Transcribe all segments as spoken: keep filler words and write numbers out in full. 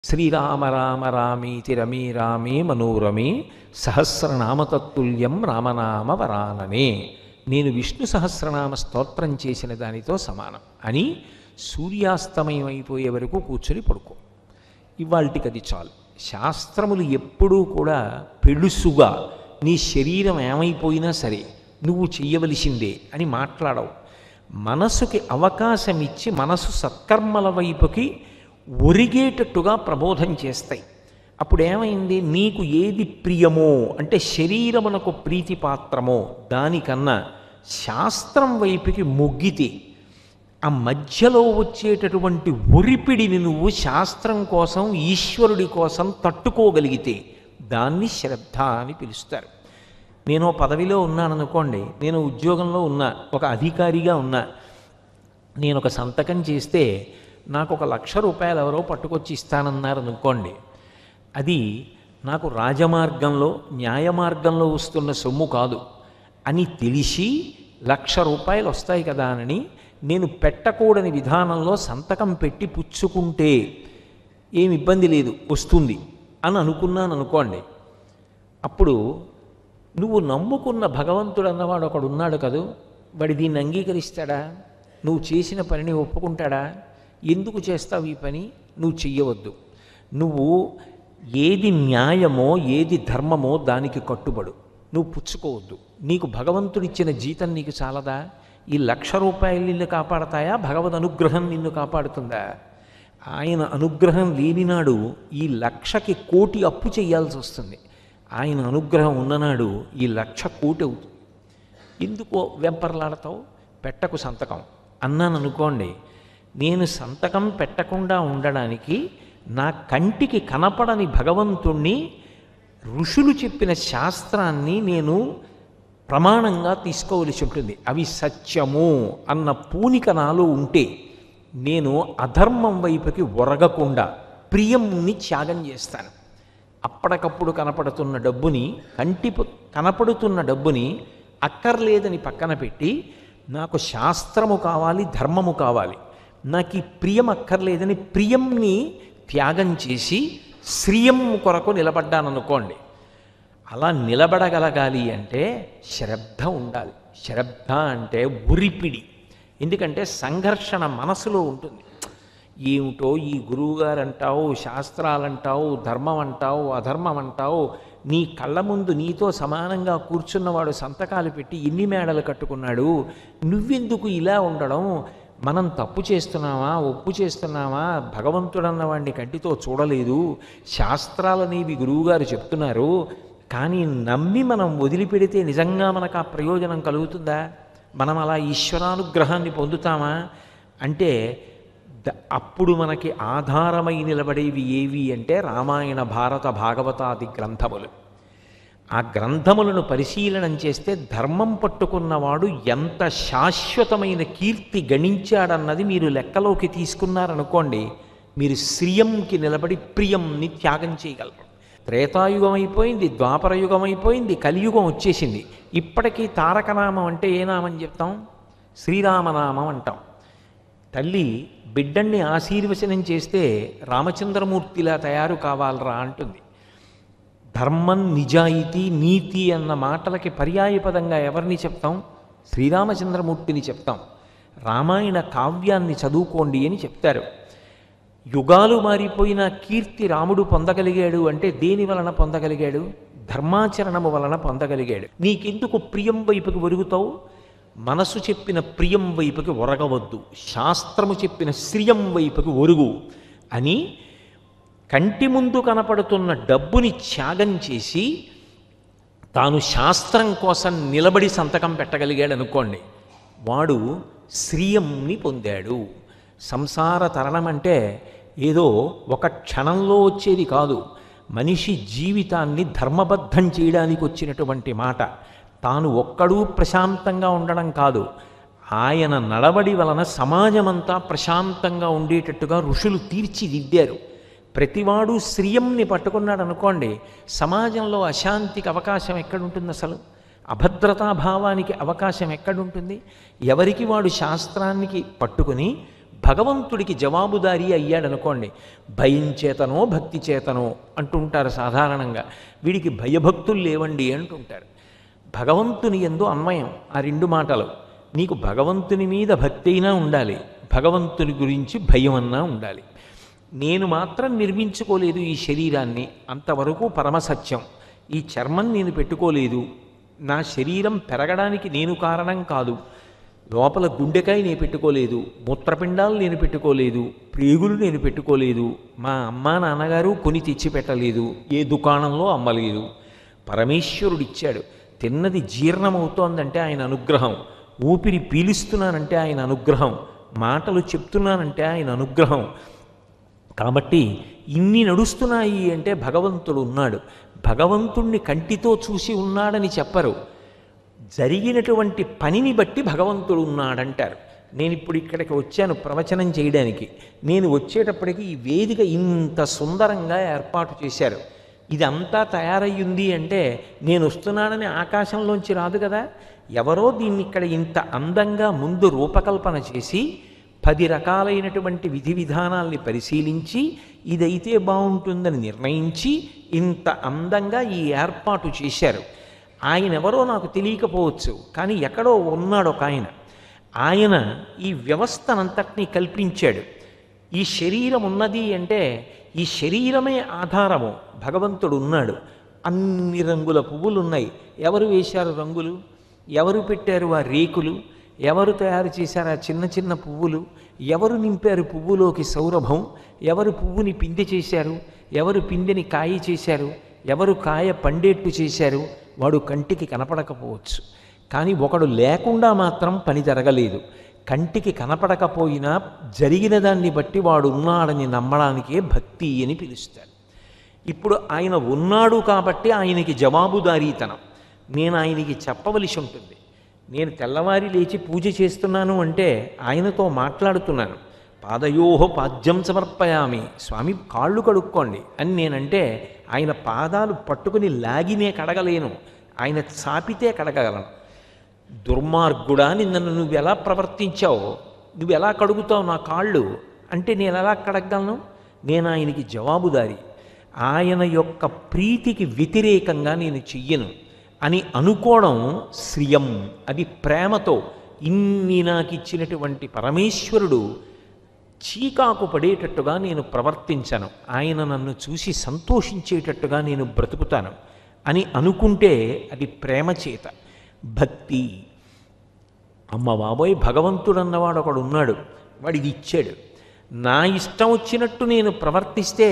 శ్రీరామ రామ రామీతి రమే రామే మనోరమే సహస్రనామతత్తుల్యం రామనామ వరాననే. నేను విష్ణు సహస్రనామ స్తోత్రం చేసిన దానితో సమానం అని సూర్యాస్తమయం అయిపోయే వరకు కూర్చొని పడుకో. ఇవాళకి అది చాలు. శాస్త్రములు ఎప్పుడూ కూడా పెళుసుగా నీ శరీరం ఏమైపోయినా సరే నువ్వు చెయ్యవలసిందే అని మాట్లాడవు. మనసుకి అవకాశం ఇచ్చి మనసు సత్కర్మల వైపుకి ఒరిగేటట్టుగా ప్రబోధం చేస్తాయి. అప్పుడు ఏమైంది, నీకు ఏది ప్రియమో అంటే శరీరమునకు ప్రీతిపాత్రమో దానికన్నా శాస్త్రం వైపుకి మొగ్గితే ఆ మధ్యలో వచ్చేటటువంటి ఒరిపిడిని నువ్వు శాస్త్రం కోసం ఈశ్వరుడి కోసం తట్టుకోగలిగితే దాన్ని శ్రద్ధ అని పిలుస్తారు. నేను పదవిలో ఉన్నాననుకోండి, నేను ఉద్యోగంలో ఉన్నా, ఒక అధికారిగా ఉన్నా, నేను ఒక సంతకం చేస్తే నాకు ఒక లక్ష రూపాయలు ఎవరో పట్టుకొచ్చి ఇస్తానన్నారు అనుకోండి, అది నాకు రాజమార్గంలో న్యాయ మార్గంలో వస్తున్న సొమ్ము కాదు అని తెలిసి లక్ష రూపాయలు వస్తాయి కదా అని నేను పెట్టకూడని విధానంలో సంతకం పెట్టి పుచ్చుకుంటే ఏమి ఇబ్బంది లేదు, వస్తుంది అని అనుకున్నాను అనుకోండి. అప్పుడు నువ్వు నమ్ముకున్న భగవంతుడు అన్నవాడు ఒకడు ఉన్నాడు కదూ, వాడి దీన్ని అంగీకరిస్తాడా? నువ్వు చేసిన పనిని ఒప్పుకుంటాడా? ఎందుకు చేస్తావు ఈ పని? నువ్వు చెయ్యవద్దు. నువ్వు ఏది న్యాయమో ఏది ధర్మమో దానికి కట్టుబడు. నువ్వు పుచ్చుకోవద్దు. నీకు భగవంతుడిచ్చిన జీతం నీకు చాలదా? ఈ లక్ష రూపాయలు నిన్ను కాపాడతాయా? భగవద్ అనుగ్రహం నిన్ను కాపాడుతుందా? ఆయన అనుగ్రహం లేనినాడు ఈ లక్షకి కోటి అప్పు చేయాల్సి వస్తుంది. ఆయన అనుగ్రహం ఉన్ననాడు ఈ లక్ష కోటి అవుతుంది. ఎందుకో వెంపర్లాడతావు? పెట్టకు సంతకం అన్నాను అనుకోండి, నేను సంతకం పెట్టకుండా ఉండడానికి నా కంటికి కనపడని భగవంతుణ్ణి ఋషులు చెప్పిన శాస్త్రాన్ని నేను ప్రమాణంగా తీసుకోవలసి ఉంటుంది. అవి సత్యము అన్న పూనిక నాలో ఉంటే నేను అధర్మం వైపుకి ఒరగకుండా ప్రియంని త్యాగం చేస్తాను. అప్పటికప్పుడు కనపడుతున్న డబ్బుని, కంటి కనపడుతున్న డబ్బుని అక్కర్లేదని పక్కన పెట్టి నాకు శాస్త్రము కావాలి, ధర్మము కావాలి, నాకు ఈ ప్రియం అక్కర్లేదని ప్రియంని త్యాగం చేసి శ్రియం కొరకు నిలబడ్డాననుకోండి. అలా నిలబడగలగాలి అంటే శ్రద్ధ ఉండాలి. శ్రద్ధ అంటే ఉరిపిడి. ఎందుకంటే సంఘర్షణ మనసులో ఉంటుంది. ఏమిటో ఈ గురువుగారు అంటావు, శాస్త్రాలంటావు, ధర్మం అంటావు, అధర్మం అంటావు, నీ కళ్ళ ముందు నీతో సమానంగా కూర్చున్నవాడు సంతకాలు పెట్టి ఎన్ని మేడలు కట్టుకున్నాడు, నువ్వెందుకు ఇలా ఉండడం? మనం తప్పు చేస్తున్నామా, ఒప్పు చేస్తున్నామా? భగవంతుడన్నవాడిని కంటితో చూడలేదు, శాస్త్రాలనేవి గురువుగారు చెప్తున్నారు, కానీ నమ్మి మనం వదిలిపెడితే నిజంగా మనకు ఆ ప్రయోజనం కలుగుతుందా? మనం అలా ఈశ్వరానుగ్రహాన్ని పొందుతామా అంటే అప్పుడు మనకి ఆధారమై నిలబడేవి ఏవి అంటే రామాయణ, భారత, భాగవతాది గ్రంథములు. ఆ గ్రంథములను పరిశీలనం చేస్తే ధర్మం పట్టుకున్నవాడు ఎంత శాశ్వతమైన కీర్తి గణించాడన్నది మీరు లెక్కలోకి తీసుకున్నారనుకోండి, మీరు శ్రియంకి నిలబడి ప్రియంని త్యాగం చేయగలరు. త్రేతాయుగం అయిపోయింది, ద్వాపరయుగం అయిపోయింది, కలియుగం వచ్చేసింది. ఇప్పటికీ తారకనామం అంటే ఏ నామం చెప్తాం? శ్రీరామనామం అంటాం. తల్లి బిడ్డన్ని ఆశీర్వచనం చేస్తే రామచంద్రమూర్తిలా తయారు కావాలరా అంటుంది. ధర్మం, నిజాయితీ, నీతి అన్న మాటలకి పర్యాయపదంగా ఎవరిని చెప్తాం? శ్రీరామచంద్రమూర్తిని చెప్తాం. రామాయణ కావ్యాన్ని చదువుకోండి అని చెప్తారు. యుగాలు మారిపోయిన కీర్తి రాముడు పొందగలిగాడు అంటే దేని వలన పొందగలిగాడు? ధర్మాచరణము వలన పొందగలిగాడు. నీకెందుకు ప్రియం వైపుకి ఒరుగుతావు? మనసు చెప్పిన ప్రియం వైపుకి ఒరగవద్దు, శాస్త్రము చెప్పిన శ్రియం వైపుకి ఒరుగు అని కంటి ముందు కనపడుతున్న డబ్బుని త్యాగం చేసి తాను శాస్త్రం కోసం నిలబడి సంతకం పెట్టగలిగాడు అనుకోండి, వాడు శ్రియంని పొందాడు. సంసార తరణం అంటే ఏదో ఒక క్షణంలో వచ్చేది కాదు. మనిషి జీవితాన్ని ధర్మబద్ధం చేయడానికి వచ్చినటువంటి మాట. తాను ఒక్కడూ ప్రశాంతంగా ఉండడం కాదు, ఆయన నడవడి వలన సమాజమంతా ప్రశాంతంగా ఉండేటట్టుగా ఋషులు తీర్చిదిద్దారు. ప్రతివాడు శ్రియంని పట్టుకున్నాడు అనుకోండి, సమాజంలో అశాంతికి అవకాశం ఎక్కడుంటుంది? అసలు అభద్రతాభావానికి అవకాశం ఎక్కడుంటుంది? ఎవరికి వాడు శాస్త్రానికి పట్టుకుని భగవంతుడికి జవాబుదారీ అయ్యాడనుకోండి, భయం చేతనో భక్తి చేతనో అంటుంటారు సాధారణంగా. వీడికి భయభక్తులు లేవండి అంటుంటారు. భగవంతుని యందు అన్వయం ఆ రెండు మాటలు. నీకు భగవంతుని మీద భక్తి అయినా ఉండాలి, భగవంతుని గురించి భయం అన్నా ఉండాలి. నేను మాత్రం నిర్మించుకోలేదు ఈ శరీరాన్ని, అంతవరకు పరమసత్యం. ఈ చర్మం నేను పెట్టుకోలేదు, నా శరీరం పెరగడానికి నేను కారణం కాదు. లోపల గుండెకాయ నేను పెట్టుకోలేదు, మూత్రపిండాలు నేను పెట్టుకోలేదు, ప్రేగులు నేను పెట్టుకోలేదు, మా అమ్మా నాన్నగారు కొని తెచ్చి పెట్టలేదు, ఏ దుకాణంలో అమ్మలేదు. పరమేశ్వరుడిచ్చాడు. తిన్నది జీర్ణమవుతోందంటే ఆయన అనుగ్రహం, ఊపిరి పీలుస్తున్నానంటే ఆయన అనుగ్రహం, మాటలు చెప్తున్నానంటే ఆయన అనుగ్రహం. కాబట్టి ఇన్ని నడుస్తున్నాయి అంటే భగవంతుడు ఉన్నాడు. భగవంతుణ్ణి కంటితో చూసి ఉన్నాడని చెప్పరు, జరిగినటువంటి పనిని బట్టి భగవంతుడు ఉన్నాడంటారు. నేను ఇప్పుడు ఇక్కడికి వచ్చాను ప్రవచనం చేయడానికి. నేను వచ్చేటప్పటికి ఈ వేదిక ఇంత సుందరంగా ఏర్పాటు చేశారు. ఇదంతా తయారయ్యింది అంటే నేను వస్తున్నానని ఆకాశంలోంచి రాదు కదా. ఎవరో దీన్ని ఇక్కడ ఇంత అందంగా ముందు రూపకల్పన చేసి పది రకాలైనటువంటి విధి విధానాల్ని పరిశీలించి ఇదైతే బాగుంటుందని నిర్ణయించి ఇంత అందంగా ఈ ఏర్పాటు చేశారు. ఆయన ఎవరో నాకు తెలియకపోవచ్చు, కానీ ఎక్కడో ఉన్నాడు ఒక ఆయన. ఆయన ఈ వ్యవస్థనంతటినీ కల్పించాడు. ఈ శరీరం ఉన్నది అంటే ఈ శరీరమే ఆధారము. భగవంతుడు ఉన్నాడు. అన్ని రంగుల పువ్వులు ఉన్నాయి. ఎవరు వేశారు రంగులు? ఎవరు పెట్టారు ఆ రేకులు? ఎవరు తయారు చేశారు ఆ చిన్న చిన్న పువ్వులు? ఎవరు నింపారు పువ్వులోకి సౌరభం? ఎవరు పువ్వుని పిందె చేశారు? ఎవరు పిందెని కాయ చేశారు? ఎవరు కాయ పండేట్టు చేశారు? వాడు కంటికి కనపడకపోవచ్చు, కానీ ఒకడు లేకుండా మాత్రం పని జరగలేదు. కంటికి కనపడకపోయినా జరిగిన దాన్ని బట్టి వాడు ఉన్నాడని నమ్మడానికే భక్తి అని పిలుస్తారు. ఇప్పుడు ఆయన ఉన్నాడు కాబట్టి ఆయనకి జవాబుదారీతనం. నేను ఆయనకి చెప్పవలసి ఉంటుంది. నేను తెల్లవారి లేచి పూజ చేస్తున్నాను అంటే ఆయనతో మాట్లాడుతున్నాను. పాదయోహో పాద్యం సమర్పయామి, స్వామి కాళ్ళు కడుక్కోండి అని నేనంటే ఆయన పాదాలు పట్టుకుని లాగినే కడగలేను, ఆయన చాపితే కడగలను. దుర్మార్గుడా, నన్ను నువ్వు ఎలా ప్రవర్తించావు, నువ్వు ఎలా కడుగుతావు నా కాళ్ళు అంటే నేను ఎలా కడగలను? నేను ఆయనకి జవాబుదారి. ఆయన యొక్క ప్రీతికి వ్యతిరేకంగా నేను చెయ్యను అని అనుకోవడం శ్రియం. అది ప్రేమతో. ఇన్ని నాకు ఇచ్చినటువంటి పరమేశ్వరుడు చీకాకు పడేటట్టుగా నేను ప్రవర్తించను, ఆయన నన్ను చూసి సంతోషించేటట్టుగా నేను బ్రతుకుతాను అని అనుకుంటే అది ప్రేమ చేత. భక్తి. అమ్మ బాబోయ్, భగవంతుడు అన్నవాడు ఒకడు ఉన్నాడు, వాడిది ఇచ్చాడు. నా ఇష్టం వచ్చినట్టు నేను ప్రవర్తిస్తే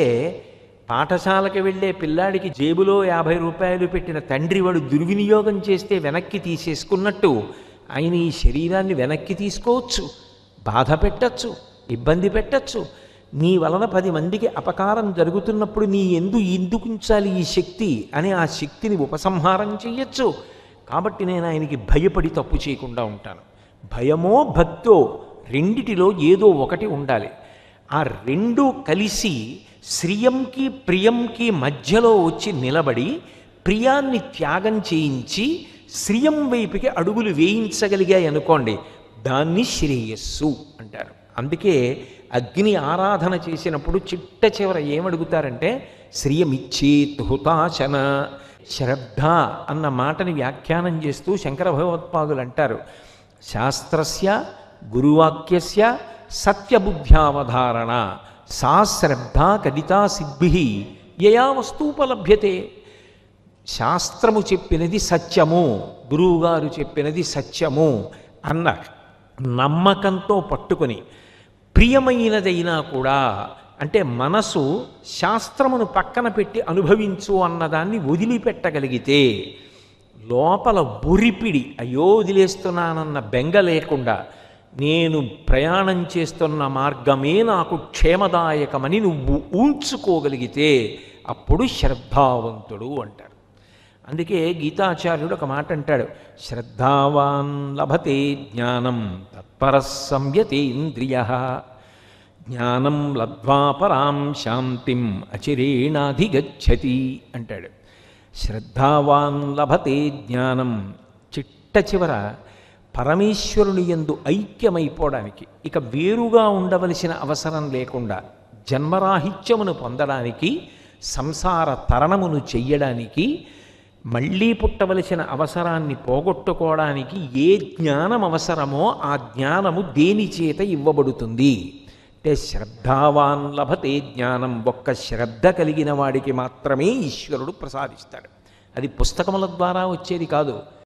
పాఠశాలకు వెళ్ళే పిల్లాడికి జేబులో యాభై రూపాయలు పెట్టిన తండ్రి వాడు దుర్వినియోగం చేస్తే వెనక్కి తీసేసుకున్నట్టు ఆయన ఈ శరీరాన్ని వెనక్కి తీసుకోవచ్చు, బాధ పెట్టచ్చు, ఇబ్బంది పెట్టచ్చు. నీ వలన పది మందికి అపకారం జరుగుతున్నప్పుడు నీ ఎందు ఎందుకు ఉంచాలి ఈ శక్తి అని ఆ శక్తిని ఉపసంహారం చెయ్యొచ్చు. కాబట్టి నేను ఆయనకి భయపడి తప్పు చేయకుండా ఉంటాను. భయమో భక్తో రెండిటిలో ఏదో ఒకటి ఉండాలి. ఆ రెండు కలిసి శ్రియంకి ప్రియంకి మధ్యలో వచ్చి నిలబడి ప్రియాన్ని త్యాగం చేయించి శ్రియం వైపుకి అడుగులు వేయించగలిగాయి అనుకోండి, దాన్ని శ్రేయస్సు అంటారు. అందుకే అగ్ని ఆరాధన చేసినప్పుడు చిట్ట చివర ఏమడుగుతారంటే శ్రియమిచ్చేత్ హుతాశన. శ్రద్ధ అన్న మాటని వ్యాఖ్యానం చేస్తూ శంకర భగవత్పాదులు అంటారు, శాస్త్రస్య గురువాక్యస్య సత్యబుద్ధ్యావధారణ సా శ్రద్ధ కదితా సిద్భి యయా వస్తూపలభ్యతే. శాస్త్రము చెప్పినది సత్యము, గురువుగారు చెప్పినది సత్యము అన్న నమ్మకంతో పట్టుకొని ప్రియమైనదైనా కూడా, అంటే మనసు శాస్త్రమును పక్కన పెట్టి అనుభవించు అన్నదాన్ని వదిలిపెట్టగలిగితే లోపల బురిపిడి, అయ్యో వదిలేస్తున్నానన్న బెంగ లేకుండా నేను ప్రయాణం చేస్తున్న మార్గమే నాకు క్షేమదాయకమని నువ్వు ఊంచుకోగలిగితే అప్పుడు శ్రద్ధావంతుడు అంటారు. అందుకే గీతాచార్యుడు ఒక మాట అంటాడు, శ్రద్ధావాన్ లభతే జ్ఞానం తత్పరః సంయతేంద్రియః జ్ఞానం లబ్ధ్వా పరాం శాంతిం అచిరేణాధిగచ్చతి అంటాడు. శ్రద్ధావాన్ లభతే జ్ఞానం. చిట్ట చివర పరమేశ్వరుని యందు ఐక్యమైపోవడానికి, ఇక వేరుగా ఉండవలసిన అవసరం లేకుండా జన్మరాహిత్యమును పొందడానికి, సంసార తరణమును చెయ్యడానికి, మళ్ళీ పుట్టవలసిన అవసరాన్ని పోగొట్టుకోవడానికి ఏ జ్ఞానం అవసరమో ఆ జ్ఞానము దేని చేత ఇవ్వబడుతుంది అంటే శ్రద్ధావాన్ లభతే జ్ఞానం. ఒక్క శ్రద్ధ కలిగిన వాడికి మాత్రమే ఈశ్వరుడు ప్రసాదిస్తాడు. అది పుస్తకముల ద్వారా వచ్చేది కాదు.